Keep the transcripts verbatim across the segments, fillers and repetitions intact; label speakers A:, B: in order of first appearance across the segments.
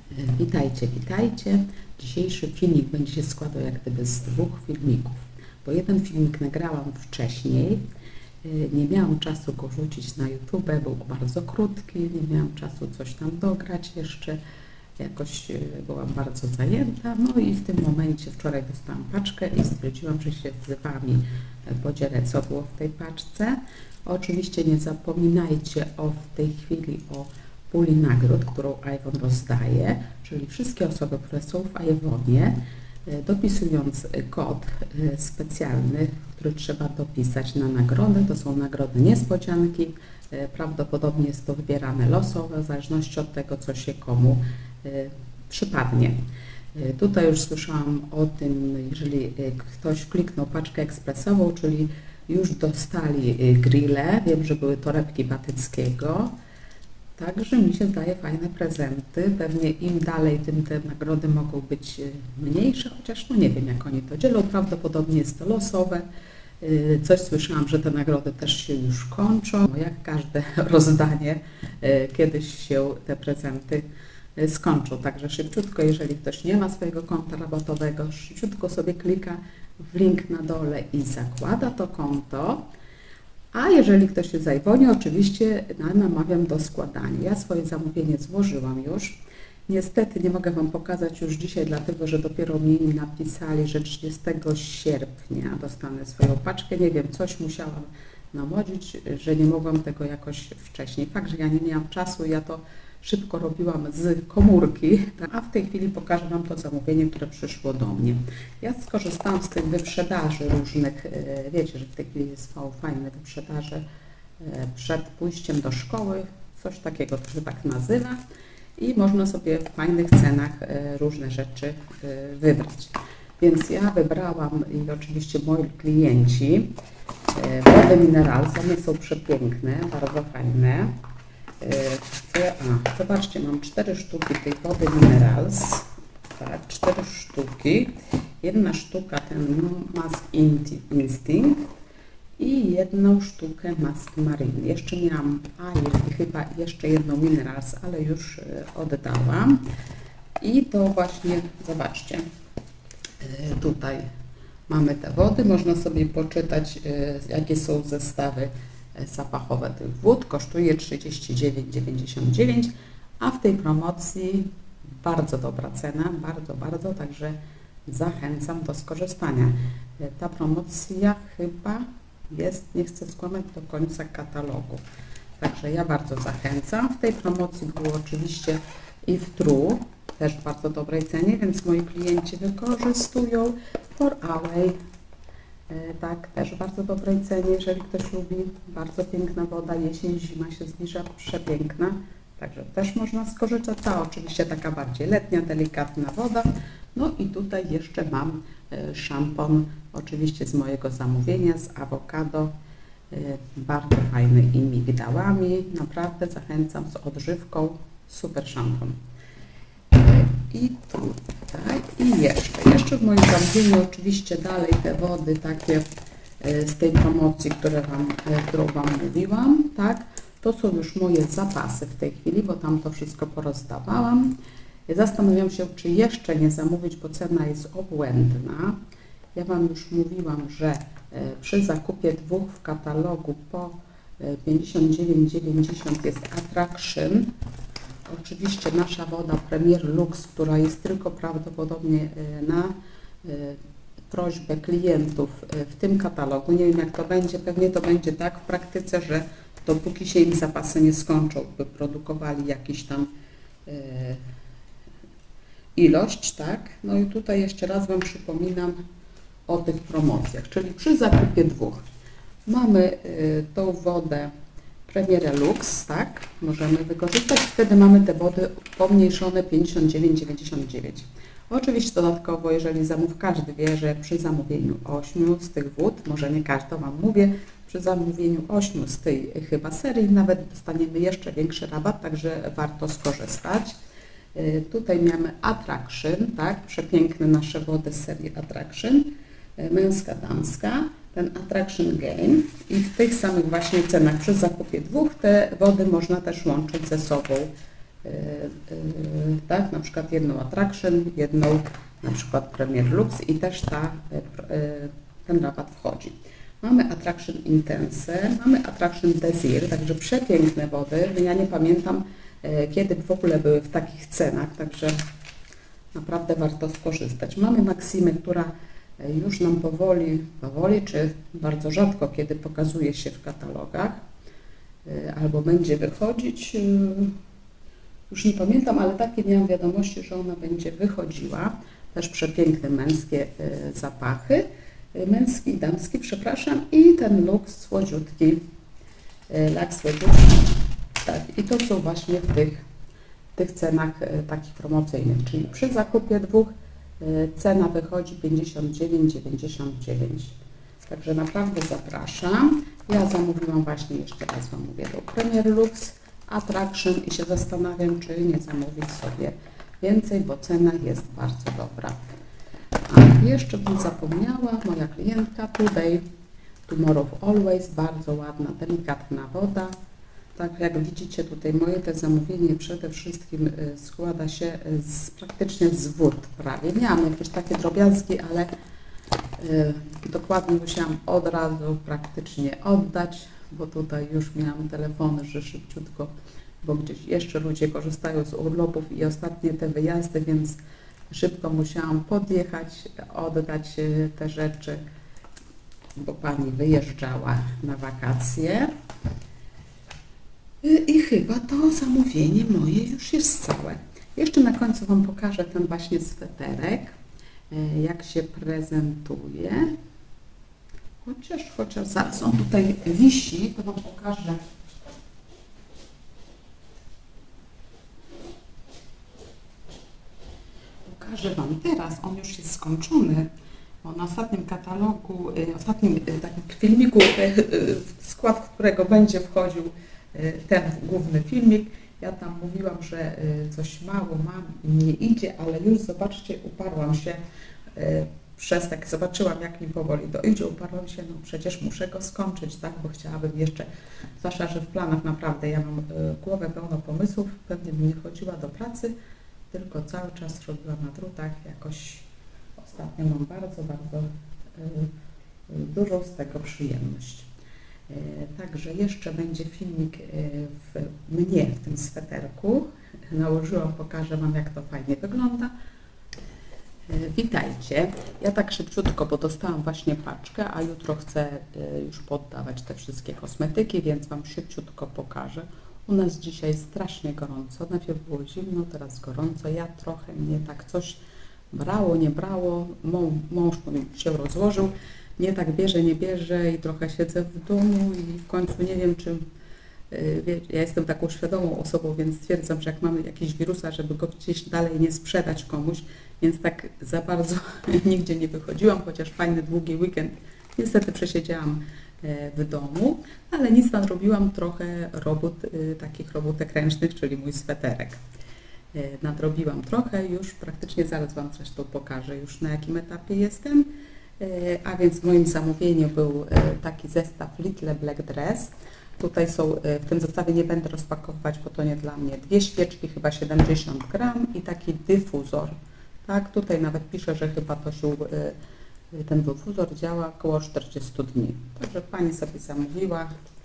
A: Witajcie, witajcie. Dzisiejszy filmik będzie się składał jak gdyby z dwóch filmików, bo jeden filmik nagrałam wcześniej, nie miałam czasu go rzucić na YouTube, był bardzo krótki, nie miałam czasu coś tam dograć jeszcze, jakoś byłam bardzo zajęta, no i w tym momencie wczoraj dostałam paczkę i stwierdziłam, że się z Wami podzielę, co było w tej paczce. Oczywiście nie zapominajcie o w tej chwili o puli nagród, którą iPhone rozdaje, czyli wszystkie osoby, które są w iPhone'ie, dopisując kod specjalny, który trzeba dopisać na nagrodę, to są nagrody niespodzianki, prawdopodobnie jest to wybierane losowo, w zależności od tego, co się komu przypadnie. Tutaj już słyszałam o tym, jeżeli ktoś kliknął paczkę ekspresową, czyli już dostali grille, wiem, że były torebki Batyckiego, także mi się zdaje fajne prezenty, pewnie im dalej, tym te nagrody mogą być mniejsze, chociaż no nie wiem, jak oni to dzielą, prawdopodobnie jest to losowe. Coś słyszałam, że te nagrody też się już kończą, jak każde rozdanie, kiedyś się te prezenty skończą, także szybciutko, jeżeli ktoś nie ma swojego konta rabatowego, szybciutko sobie klika w link na dole i zakłada to konto. A jeżeli ktoś jest z iPhone'ie, oczywiście namawiam do składania. Ja swoje zamówienie złożyłam już. Niestety nie mogę Wam pokazać już dzisiaj, dlatego że dopiero mi napisali, że trzydziestego sierpnia dostanę swoją paczkę. Nie wiem, coś musiałam namodzić, że nie mogłam tego jakoś wcześniej. Fakt, że ja nie miałam czasu, ja to szybko robiłam z komórki, a w tej chwili pokażę Wam to zamówienie, które przyszło do mnie. Ja skorzystałam z tych wyprzedaży różnych, wiecie, że w tej chwili są fajne wyprzedaże przed pójściem do szkoły, coś takiego to się tak nazywa i można sobie w fajnych cenach różne rzeczy wybrać. Więc ja wybrałam i oczywiście moi klienci wody mineralne, one są przepiękne, bardzo fajne. A, zobaczcie, mam cztery sztuki tej wody Minerals, tak, cztery sztuki, jedna sztuka ten Mask Instinct i jedną sztukę Mask Marine. Jeszcze miałam Air i chyba jeszcze jedną Minerals, ale już oddałam. I to właśnie, zobaczcie, tutaj mamy te wody, można sobie poczytać, jakie są zestawy zapachowe tych wód, kosztuje trzydzieści dziewięć dziewięćdziesiąt dziewięć, a w tej promocji bardzo dobra cena, bardzo, bardzo, także zachęcam do skorzystania. Ta promocja chyba jest, nie chcę skłamać, do końca katalogu, także ja bardzo zachęcam. W tej promocji było oczywiście i w True, też w bardzo dobrej cenie, więc moi klienci wykorzystują For Away. Tak, też w bardzo dobrej cenie, jeżeli ktoś lubi. Bardzo piękna woda, jesień, zima się zbliża, przepiękna. Także też można skorzystać. Ta oczywiście taka bardziej letnia, delikatna woda. No i tutaj jeszcze mam szampon, oczywiście z mojego zamówienia, z awokado. Bardzo fajny i migdałami. Naprawdę zachęcam, z odżywką. Super szampon. I tutaj, i jeszcze, jeszcze w moim zamówieniu oczywiście dalej te wody takie z tej promocji, które wam, którą Wam mówiłam, tak, to są już moje zapasy w tej chwili, bo tam to wszystko porozdawałam. Zastanawiam się, czy jeszcze nie zamówić, bo cena jest obłędna. Ja Wam już mówiłam, że przy zakupie dwóch w katalogu po pięćdziesiąt dziewięć dziewięćdziesiąt jest Attraction. Oczywiście nasza woda Premier Lux, która jest tylko prawdopodobnie na prośbę klientów w tym katalogu. Nie wiem, jak to będzie, pewnie to będzie tak w praktyce, że dopóki się im zapasy nie skończą, by produkowali jakiś tam ilość, tak? No i tutaj jeszcze raz Wam przypominam o tych promocjach, czyli przy zakupie dwóch mamy tą wodę Premier Lux, tak, możemy wykorzystać, wtedy mamy te wody pomniejszone pięćdziesiąt dziewięć dziewięćdziesiąt dziewięć. Oczywiście dodatkowo, jeżeli zamów, każdy wie, że przy zamówieniu ośmiu z tych wód, może nie każdy, Wam mówię, przy zamówieniu ośmiu z tej chyba serii nawet dostaniemy jeszcze większy rabat, także warto skorzystać. Tutaj mamy Attraction, tak, przepiękne nasze wody z serii Attraction, męska, damska. Ten Attraction Game i w tych samych właśnie cenach przy zakupie dwóch te wody można też łączyć ze sobą tak, na przykład jedną Attraction, jedną na przykład Premier Lux i też ta, ten rabat wchodzi. Mamy Attraction Intense, mamy Attraction Desire, także przepiękne wody. Ja nie pamiętam, kiedy w ogóle były w takich cenach, także naprawdę warto skorzystać. Mamy Maximę, która już nam powoli, powoli czy bardzo rzadko kiedy pokazuje się w katalogach albo będzie wychodzić. Już nie pamiętam, ale takie miałam wiadomości, że ona będzie wychodziła. Też przepiękne męskie zapachy. Męski i damski, przepraszam. I ten luks słodziutki. Lak słodziutki. Tak, i to są właśnie w tych, tych cenach takich promocyjnych. Czyli przy zakupie dwóch cena wychodzi pięćdziesiąt dziewięć dziewięćdziesiąt dziewięć. Także naprawdę zapraszam. Ja zamówiłam właśnie, jeszcze raz Wam mówię, do Premier Lux, Attraction i się zastanawiam, czy nie zamówić sobie więcej, bo cena jest bardzo dobra. A jeszcze bym zapomniała, moja klientka Today, Tomorrow Always, bardzo ładna, delikatna woda. Tak jak widzicie tutaj moje te zamówienie przede wszystkim składa się z, praktycznie z wód prawie. Miałam jakieś takie drobiazgi, ale y, dokładnie musiałam od razu praktycznie oddać, bo tutaj już miałam telefony, że szybciutko, bo gdzieś jeszcze ludzie korzystają z urlopów i ostatnie te wyjazdy, więc szybko musiałam podjechać, oddać te rzeczy, bo pani wyjeżdżała na wakacje. I chyba to zamówienie moje już jest całe. Jeszcze na końcu Wam pokażę ten właśnie sweterek, jak się prezentuje. Chociaż, chociaż zaraz on tutaj wisi, to Wam pokażę. Pokażę Wam teraz, on już jest skończony. Bo na ostatnim katalogu, ostatnim takim filmiku, w skład którego będzie wchodził ten główny filmik, ja tam mówiłam, że coś mało mam i nie idzie, ale już zobaczcie, uparłam się przez tak, zobaczyłam jak mi powoli to idzie, uparłam się, no przecież muszę go skończyć, tak, bo chciałabym jeszcze, zwłaszcza, że w planach naprawdę ja mam głowę pełno pomysłów, pewnie bym nie chodziła do pracy, tylko cały czas robiłam na drutach, jakoś ostatnio mam bardzo, bardzo dużą z tego przyjemność. Także jeszcze będzie filmik w mnie w tym sweterku. Nałożyłam, pokażę Wam jak to fajnie wygląda. Witajcie. Ja tak szybciutko, bo dostałam właśnie paczkę, a jutro chcę już poddawać te wszystkie kosmetyki, więc Wam szybciutko pokażę. U nas dzisiaj strasznie gorąco. Najpierw było zimno, teraz gorąco. Ja trochę mnie tak coś brało, nie brało. Mąż się rozłożył. Nie tak bierze, nie bierze i trochę siedzę w domu i w końcu nie wiem, czym, wie, ja jestem taką świadomą osobą, więc stwierdzam, że jak mamy jakiś wirusa, żeby go gdzieś dalej nie sprzedać komuś, więc tak za bardzo nigdzie nie wychodziłam, chociaż fajny, długi weekend niestety przesiedziałam w domu, ale nic nadrobiłam trochę robót, takich robótek ręcznych, czyli mój sweterek. Nadrobiłam trochę, już praktycznie zaraz Wam zresztą pokażę już na jakim etapie jestem. A więc w moim zamówieniu był taki zestaw Little Black Dress. Tutaj są, w tym zestawie nie będę rozpakowywać, bo to nie dla mnie, dwie świeczki, chyba siedemdziesiąt gram i taki dyfuzor. Tak, tutaj nawet pisze, że chyba to się, ten dyfuzor działa około czterdziestu dni. Także Pani sobie zamówiła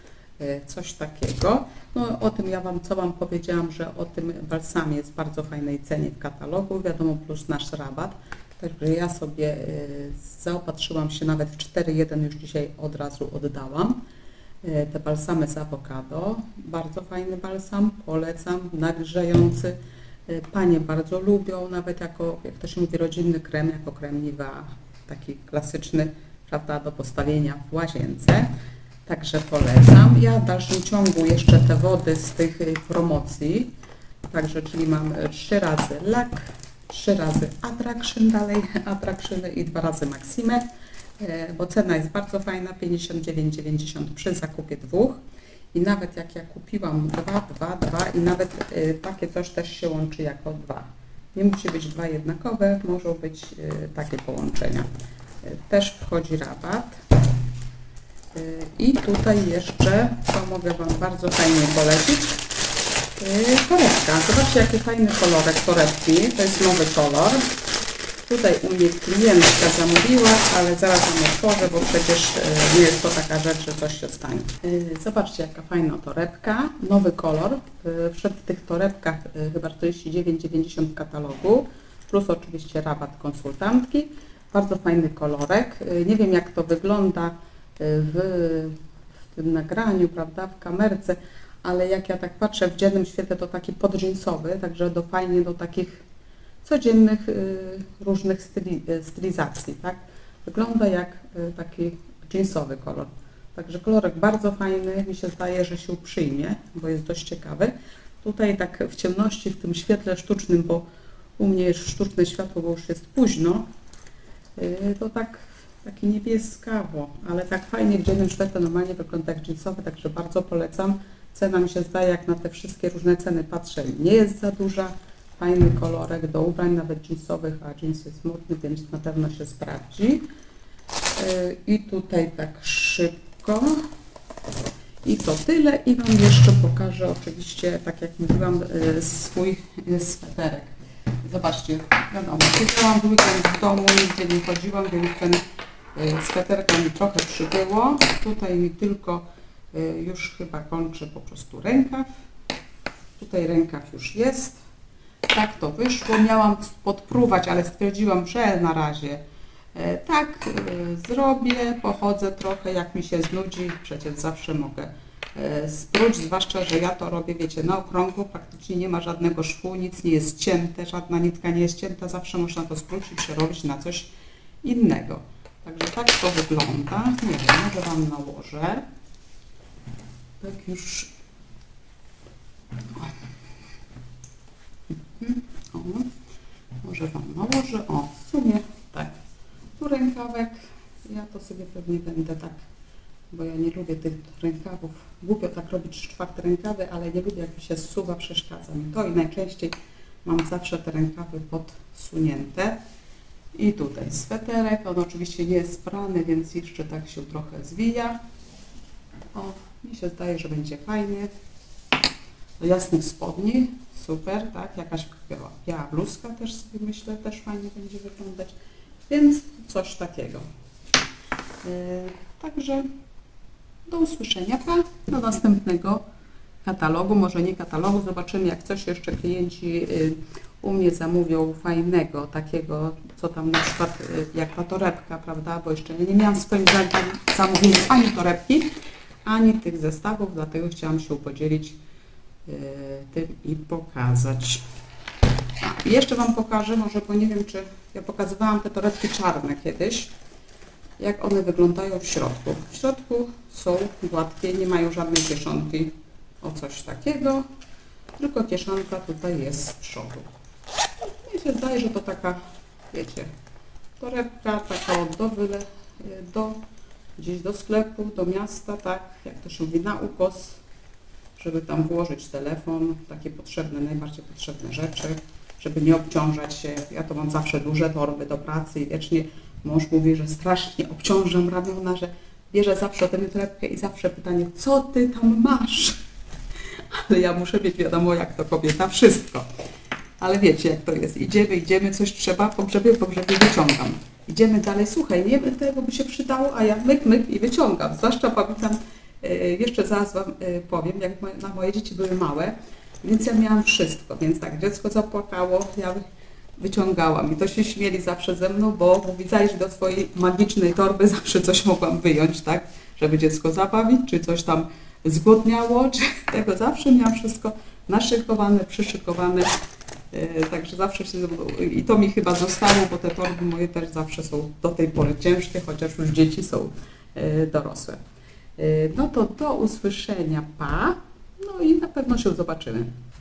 A: coś takiego. No o tym ja Wam, co Wam powiedziałam, że o tym balsamie jest w bardzo fajnej cenie w katalogu, wiadomo, plus nasz rabat. Także ja sobie zaopatrzyłam się nawet w cztery jeden, już dzisiaj od razu oddałam. Te balsamy z awokado, bardzo fajny balsam, polecam, nawilżający. Panie bardzo lubią, nawet jako, jak to się mówi, rodzinny krem, jako krem Nivea, taki klasyczny, prawda, do postawienia w łazience. Także polecam. Ja w dalszym ciągu jeszcze te wody z tych promocji, także czyli mam trzy razy lak, trzy razy Attraction dalej, Attractiony i dwa razy Maximę, bo cena jest bardzo fajna, pięćdziesiąt dziewięć dziewięćdziesiąt przy zakupie dwóch. I nawet jak ja kupiłam dwa, dwa, dwa i nawet y, takie coś też się łączy jako dwa. Nie musi być dwa jednakowe, mogą być y, takie połączenia. Y, też wchodzi rabat. Y, I tutaj jeszcze, co mogę Wam bardzo fajnie polecić, Torebka. Zobaczcie, jaki fajny kolorek torebki. To jest nowy kolor. Tutaj u mnie klientka zamówiła, ale zaraz ją otworzę, bo przecież nie jest to taka rzecz, że coś się stanie. Zobaczcie, jaka fajna torebka. Nowy kolor. Wszedł w tych torebkach chyba czterdzieści dziewięć dziewięćdziesiąt w katalogu. Plus oczywiście rabat konsultantki. Bardzo fajny kolorek. Nie wiem, jak to wygląda w, w tym nagraniu, prawda, w kamerce, ale jak ja tak patrzę w dziennym świetle, to taki podjeansowy, także do fajnie do takich codziennych y, różnych styli, y, stylizacji, tak? Wygląda jak y, taki jeansowy kolor. Także kolorek bardzo fajny, mi się zdaje, że się przyjmie, bo jest dość ciekawy. Tutaj tak w ciemności, w tym świetle sztucznym, bo u mnie jest sztuczne światło, bo już jest późno, y, to tak taki niebieskawo, ale tak fajnie w dziennym świetle normalnie wygląda jak jeansowy, także bardzo polecam. Cena mi się zdaje, jak na te wszystkie różne ceny patrzę, nie jest za duża. Fajny kolorek do ubrań, nawet jeansowych, a jeans jest modny, więc na pewno się sprawdzi. I tutaj tak szybko. I to tyle. I Wam jeszcze pokażę oczywiście, tak jak mówiłam, swój sweterek. Zobaczcie, wiadomo, siedziałam w weekend w domu, nigdzie nie chodziłam, więc ten sweterka mi trochę przybyło. Tutaj mi tylko już chyba kończę po prostu rękaw. Tutaj rękaw już jest. Tak to wyszło. Miałam podpróbować, ale stwierdziłam, że na razie e, tak e, zrobię, pochodzę trochę, jak mi się znudzi, przecież zawsze mogę e, spróć, zwłaszcza, że ja to robię, wiecie, na okrągło, praktycznie nie ma żadnego szwu, nic nie jest cięte, żadna nitka nie jest cięta, zawsze można to spróć i przerobić na coś innego. Także tak to wygląda. Nie wiem, może Wam nałożę. Tak już... O, może Wam nałożę. O, w sumie tak. Tu rękawek. Ja to sobie pewnie będę tak, bo ja nie lubię tych rękawów. Głupio tak robić czwarte rękawy, ale nie lubię, jak mi się zsuwa, przeszkadza mi to i najczęściej mam zawsze te rękawy podsunięte. I tutaj sweterek. On oczywiście nie jest sprany, więc jeszcze tak się trochę zwija. O, mi się zdaje, że będzie fajnie. Do jasnych spodni, super, tak, jakaś biała, biała bluzka też sobie myślę, też fajnie będzie wyglądać, więc coś takiego. Yy, także do usłyszenia, pa, do następnego katalogu, może nie katalogu, zobaczymy, jak coś jeszcze klienci yy, u mnie zamówią fajnego, takiego, co tam na przykład, yy, jak ta torebka, prawda, bo jeszcze nie miałam w swoim zamówieniu ani torebki, ani tych zestawów, dlatego chciałam się podzielić tym i pokazać. A, i jeszcze Wam pokażę, może, bo nie wiem, czy ja pokazywałam te torebki czarne kiedyś, jak one wyglądają w środku. W środku są gładkie, nie mają żadnej kieszonki, o coś takiego, tylko kieszonka tutaj jest z przodu. Mi się zdaje, że to taka, wiecie, torebka taka do wyle, do gdzieś do sklepu, do miasta, tak, jak to się mówi, na ukos, żeby tam włożyć telefon, takie potrzebne, najbardziej potrzebne rzeczy, żeby nie obciążać się. Ja to mam zawsze duże torby do pracy i wiecznie mąż mówi, że strasznie obciążam ramiona, że bierze zawsze tę torebkę i zawsze pytanie, co Ty tam masz? Ale ja muszę mieć, wiadomo, jak to kobieta, wszystko. Ale wiecie, jak to jest. Idziemy, idziemy, coś trzeba, pogrzebie, pogrzebie, wyciągam. Idziemy dalej, słuchaj, nie wiem, tego by się przydało, a ja myk, myk i wyciągam. Zwłaszcza pamiętam, jeszcze zaraz Wam powiem, jak moje, na moje dzieci były małe, więc ja miałam wszystko, więc tak, dziecko zapłakało, ja wyciągałam i to się śmieli zawsze ze mną, bo mówi, zajść do swojej magicznej torby, zawsze coś mogłam wyjąć, tak, żeby dziecko zabawić, czy coś tam zgłodniało, czy tego, zawsze miałam wszystko naszykowane, przyszykowane, także zawsze się, i to mi chyba zostało, bo te torby moje też zawsze są do tej pory ciężkie, chociaż już dzieci są dorosłe. No to do usłyszenia, pa, no i na pewno się zobaczymy.